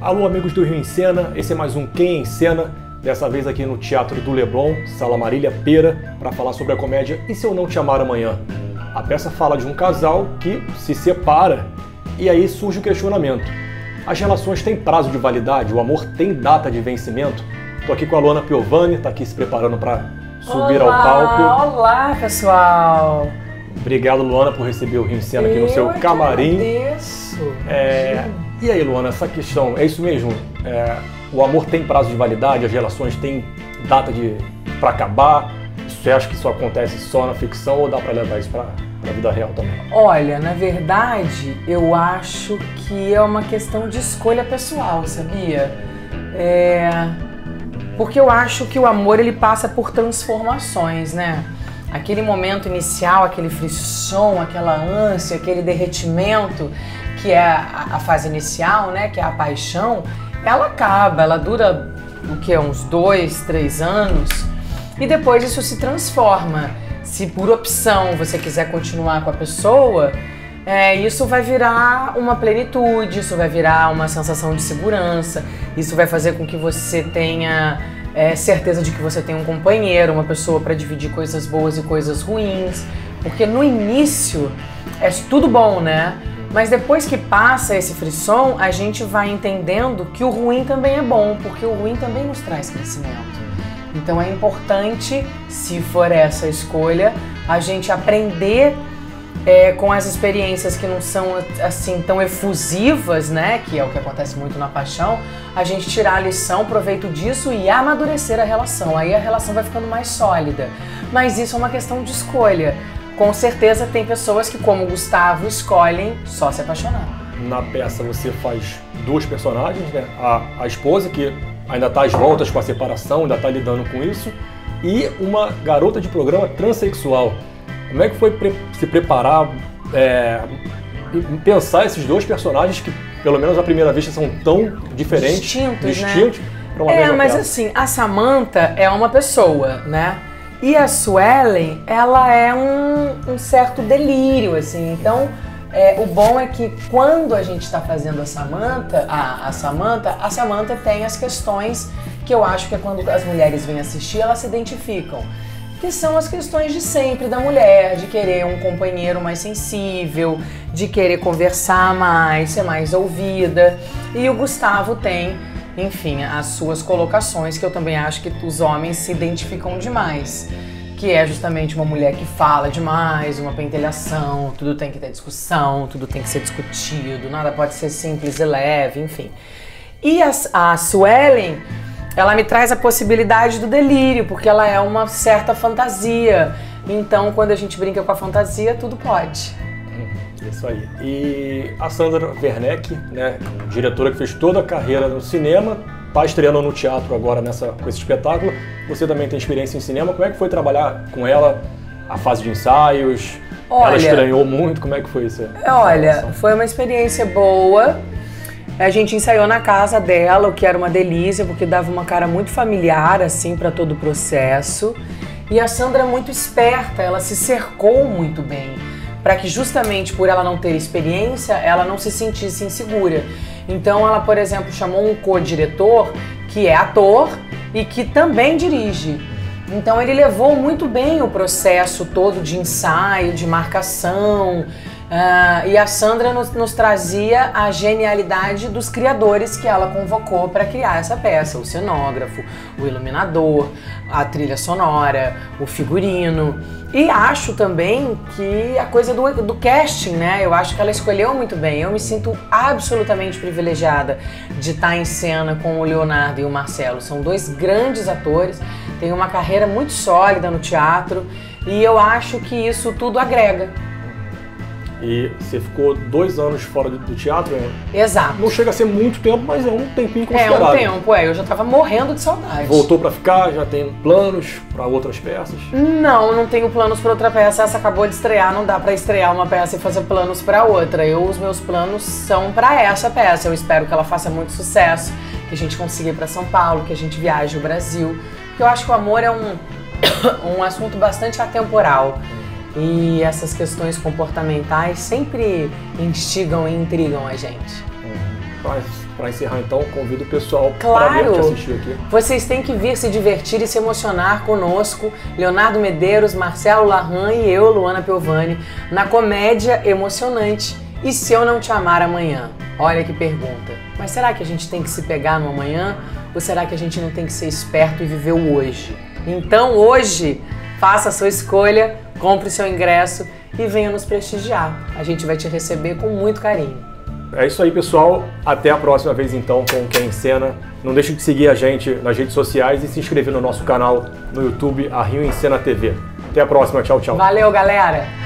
Alô, amigos do Rio em Cena, esse é mais um Quem em Cena, dessa vez aqui no Teatro do Leblon, Sala Marília Pera, para falar sobre a comédia E Se Eu Não Te Amar Amanhã. A peça fala de um casal que se separa e aí surge o questionamento. As relações têm prazo de validade? O amor tem data de vencimento? Tô aqui com a Luana Piovani, tá aqui se preparando para subir ao palco. Olá, pessoal! Obrigado, Luana, por receber o Rio em Cena aqui no seu camarim. E aí, Luana, essa questão, é isso mesmo? O amor tem prazo de validade? As relações têm data para acabar? Você acha que isso acontece só na ficção ou dá para levar isso para a vida real também? Olha, na verdade, eu acho que é uma questão de escolha pessoal, sabia? Porque eu acho que o amor, ele passa por transformações, né? Aquele momento inicial, aquele frisson, aquela ânsia, aquele derretimento, que é a fase inicial, né? Que é a paixão, ela acaba, ela dura o quê? Uns 2, 3 anos, e depois isso se transforma. Se por opção você quiser continuar com a pessoa, isso vai virar uma plenitude, isso vai virar uma sensação de segurança, isso vai fazer com que você tenha certeza de que você tem um companheiro, uma pessoa para dividir coisas boas e coisas ruins, porque no início é tudo bom, né? Mas depois que passa esse frisson, a gente vai entendendo que o ruim também é bom, porque o ruim também nos traz crescimento. Então é importante, se for essa a escolha, a gente aprender com as experiências que não são assim tão efusivas, né, que é o que acontece muito na paixão, a gente tirar a lição, proveito disso e amadurecer a relação. Aí a relação vai ficando mais sólida. Mas isso é uma questão de escolha. Com certeza tem pessoas que, como o Gustavo, escolhem só se apaixonar. Na peça você faz duas personagens, né? A esposa, que ainda está às voltas com a separação, ainda está lidando com isso, e uma garota de programa transexual. Como é que foi se preparar e pensar esses dois personagens que, pelo menos à primeira vista, são tão diferentes, distintos, né? Para uma mesma mas peça? Assim, a Samantha é uma pessoa, né? E a Suelen, ela é um certo delírio, assim. Então, o bom é que quando a gente está fazendo a Samantha tem as questões que eu acho que é quando as mulheres vêm assistir, elas se identificam. Que são as questões de sempre da mulher, de querer um companheiro mais sensível, de querer conversar mais, ser mais ouvida. E o Gustavo tem, enfim, as suas colocações, que eu também acho que os homens se identificam demais. Que é justamente uma mulher que fala demais, uma pentelhação, tudo tem que ter discussão, tudo tem que ser discutido, nada pode ser simples e leve, enfim. E a Suelen, ela me traz a possibilidade do delírio, porque ela é uma certa fantasia. Então, quando a gente brinca com a fantasia, tudo pode. Isso aí. E a Sandra Werneck, né, diretora que fez toda a carreira no cinema, está estreando no teatro agora com esse espetáculo. Você também tem experiência em cinema. Como é que foi trabalhar com ela, a fase de ensaios? Ela estranhou muito, como é que foi isso? Olha, foi uma experiência boa. A gente ensaiou na casa dela, o que era uma delícia, porque dava uma cara muito familiar, assim, para todo o processo. E a Sandra é muito esperta, ela se cercou muito bem, para que justamente por ela não ter experiência, ela não se sentisse insegura. Então ela, por exemplo, chamou um co-diretor, que é ator e que também dirige. Então ele levou muito bem o processo todo de ensaio, de marcação. E a Sandra nos trazia a genialidade dos criadores que ela convocou para criar essa peça. O cenógrafo, o iluminador, a trilha sonora, o figurino. E acho também que a coisa do casting, né? Eu acho que ela escolheu muito bem. Eu me sinto absolutamente privilegiada de estar em cena com o Leonardo e o Marcelo. São dois grandes atores, têm uma carreira muito sólida no teatro e eu acho que isso tudo agrega. E você ficou 2 anos fora do teatro, né? Exato. Não chega a ser muito tempo, mas é um tempinho considerável. É um tempo, eu já tava morrendo de saudade. Voltou pra ficar? Já tem planos pra outras peças? Não tenho planos pra outra peça. Essa acabou de estrear, não dá pra estrear uma peça e fazer planos pra outra. Os meus planos são pra essa peça. Eu espero que ela faça muito sucesso, que a gente consiga ir pra São Paulo, que a gente viaje o Brasil. Porque eu acho que o amor é um assunto bastante atemporal. E essas questões comportamentais sempre instigam e intrigam a gente. para encerrar então, convido o pessoal Claro. para vir te assistir aqui. Vocês têm que vir se divertir e se emocionar conosco, Leonardo Medeiros, Marcelo Larran e eu, Luana Piovani, na comédia emocionante E Se Eu Não Te Amar Amanhã? Olha que pergunta. Mas será que a gente tem que se pegar no amanhã? Ou será que a gente não tem que ser esperto e viver o hoje? Então hoje, faça a sua escolha, compre o seu ingresso e venha nos prestigiar. A gente vai te receber com muito carinho. É isso aí, pessoal. Até a próxima vez, então, com Quem Encena. Não deixe de seguir a gente nas redes sociais e se inscrever no nosso canal no YouTube, a Rio em Cena TV. Até a próxima. Tchau, tchau. Valeu, galera!